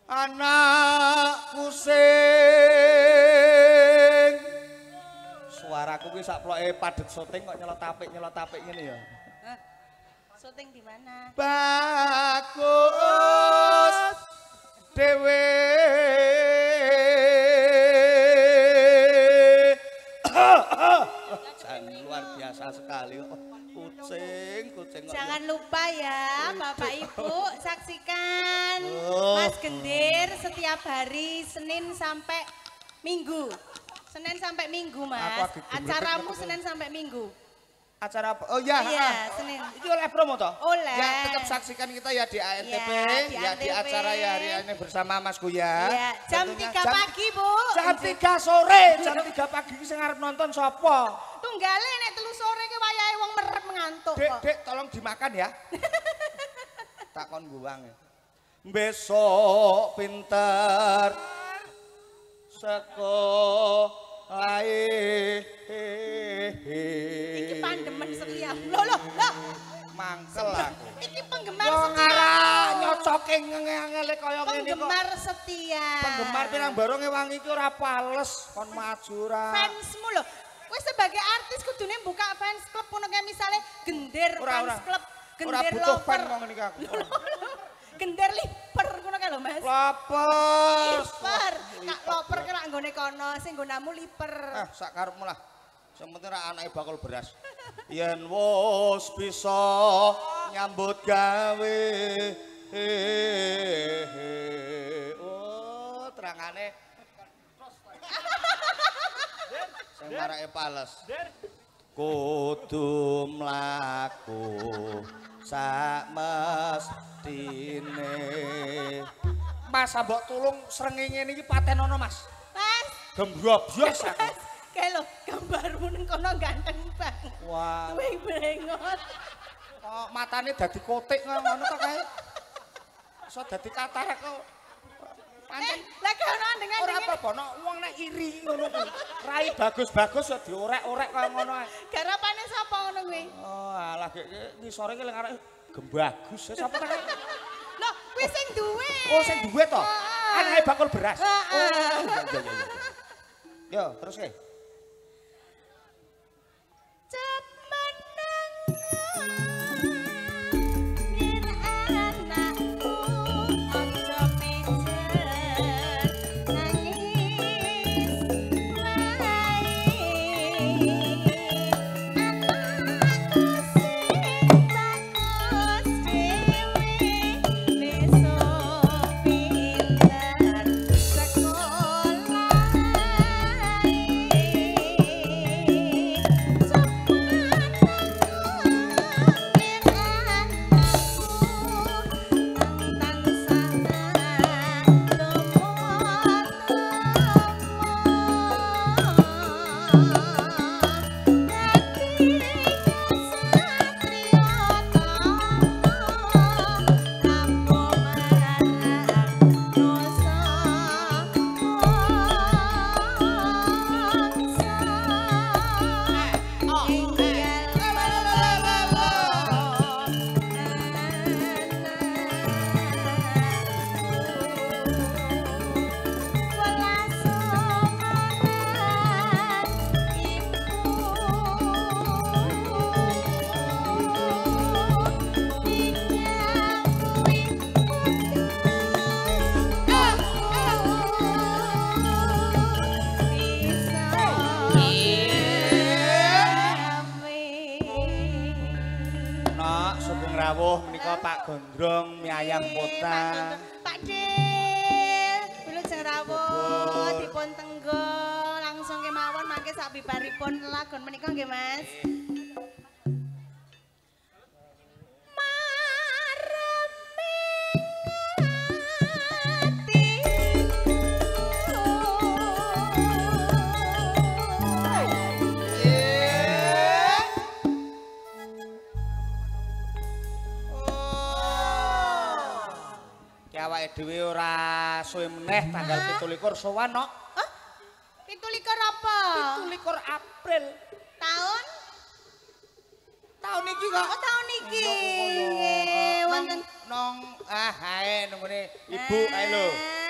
Anakku sing suaraku ki sak ploke padet syuting kok nyelot apik ngene ya. Hah? Syuting di mana? Bagus dewe luar biasa sekali kucing jangan lupa ya Bapak Ibu saksikan Mas Gendir setiap hari Senin sampai Minggu Mas acaramu Senin sampai Minggu acara apa? Oh ya, Senin. Itu oleh promo toh? Oleh. Ya, tetap saksikan kita ya di ANTP, di acara ya hari ini bersama Mas Guya. Ya, jam 3 pagi, Bu. Jam 3 sore, jam 3 pagi sing arep nonton sapa? Tunggale nek 3 sore ki wayahe wong merep ngantuk kok. Dek, tolong dimakan ya. Takon guwang. Besok pinter sekolah iki pandemen setia. Loh. Mangkel aku. Iki penggemar wong setia. arah nyocoke ngene kaya ngene kok. Penggemar setia. Penggemar pirang barong ewangi iki ora pales kon maju ra. Fansmu lho. Kowe sebagai artis kudune buka fans club ngono kayak misale Gendir fans club, Gendir lover. Ora butuh fan lover. ngene iki aku. Gendir liper ngono kae lho Mas. Loper. Liper. Kak loper ki lak nggone kono, sing nggonamu liper. Sak karepmu lah. Sing penting ra anake bakul beras. Yen wis bisa nyambut gawe. Oh, terangane. Sing marake pales. Kudu mlaku sak mestine. Mas mbok tulung srengenge niki paten ana Mas. Mas. Gembrobos aku. Kae lho gambarmu ning kono ganteng banget. Wah. Tuwih brengot. Kok matane dadi kotik ngono kok kae. Iso dadi katarak kok. Pancen lah kono dengan ora apa-apa nek wong nek iri ngono kuwi. Rai bagus-bagus ya diorek-orek kaya ngono ae. garapane sapa ngono kuwi? Oh, alah ngisore ki lek arek gembagus. Sapa ta kae? Loh, kuwi sing duwe. Oh, sing duwe to. Anake bakul beras. Oh, iya. Yo, terus ke. Pak Gondrong mie ayam kota. Pak Dil, dulu jeng rawuh dipun tenggol langsung kemawon mangke sak bibaripun lagon menika nggih Mas. Awake dhewe ora suwe meneh tanggal 17 sowan kok. Hah? 17 apa? 17 April. Tahun? Tahun iki kok. Oh, tahun iki. Wonten nong ae nungune ibu ae lho.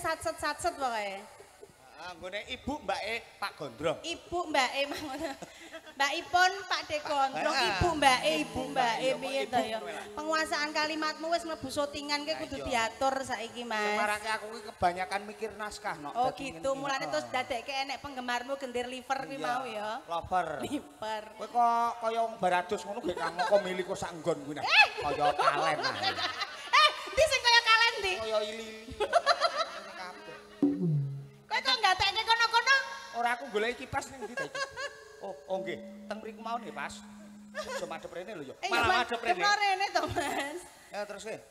satset-satset pokoke. Anggone ibu mbake Pak Gondrong. Ibu mbake mangono. Mbakipun Pak De Gondrong, ibu mbake piye to ya. Penguasaan kalimatmu wis mlebu syutingan ki kudu diatur saiki, Mas. Marake aku ki kebanyakan mikir naskah no. Oh gitu, mulane terus dadekke enek penggemarmu gendir liver kuwi mau ya. Lover. Liver. Kowe kok kaya wong barados ngono gek kanggo milih kok sak nggon kuwi nah. Kaya kalen nah. Ndi sing kaya kalen ndi? Kaya ili-ili. Kowe kok gatekke kono-kono? Ora aku goleki kipas ning ndi ta iki? Oh nggih, teng mriku mau nih pas. Aja madhep rene lho ya. Malah madhep rene. Kena rene to, Mas. Ya terus ke.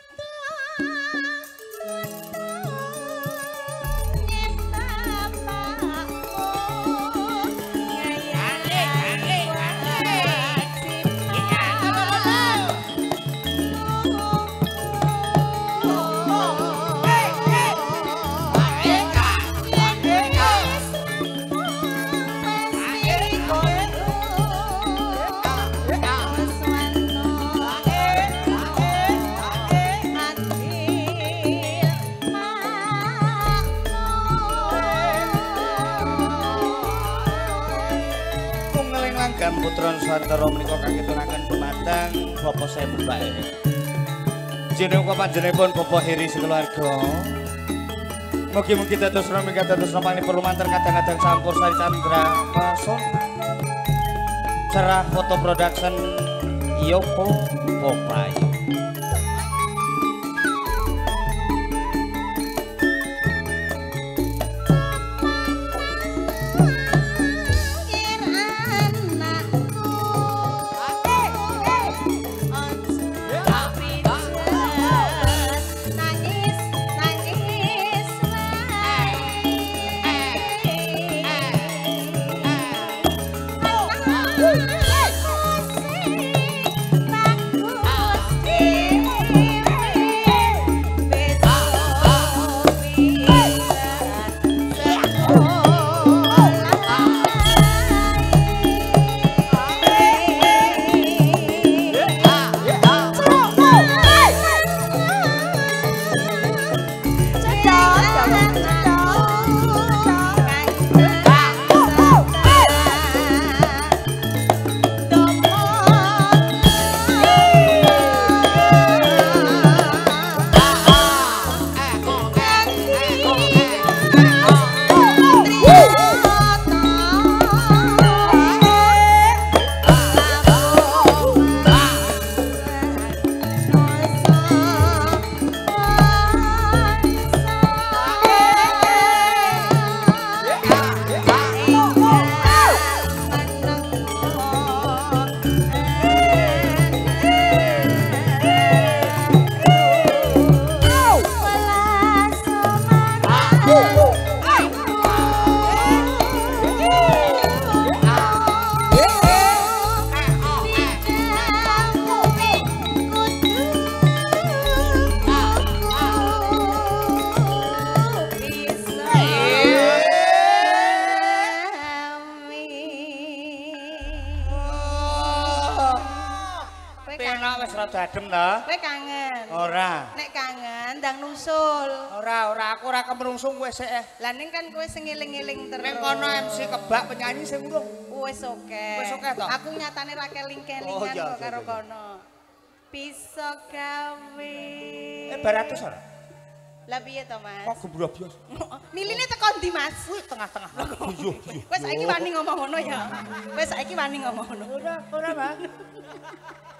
Putra Nusantara menika kagitunaken dumateng Bapak saya Mbak. Jeneng kok panjenenganipun Bapak Heri sekeluarga. Mugi-mugi dados ramika dados ramane perumantar kadang-kadang campur sari candra pason. Cerah foto production Yoko Popayo. Adem ta? Kowe kangen. Ora. Nek kangen ndang nusul. Ora, aku ora kemerungsung kowe sik. Lah ning kan kowe sing ngeling-eling terus. Nek kono MC kebak penyanyi sing urung. Wis oke. Wis oke to? Aku nyatane ra keling-kelingan kok karo kono. Bisa gawe. Baratus ora? Lah piye to, Mas? Kok gebrobyos. Miline teko ndi, Mas? Kuwi tengah-tengah. Yo. Kowe saiki wani ngomong ngono ya. Kowe saiki wani ngomong ngono. Ora, Bang.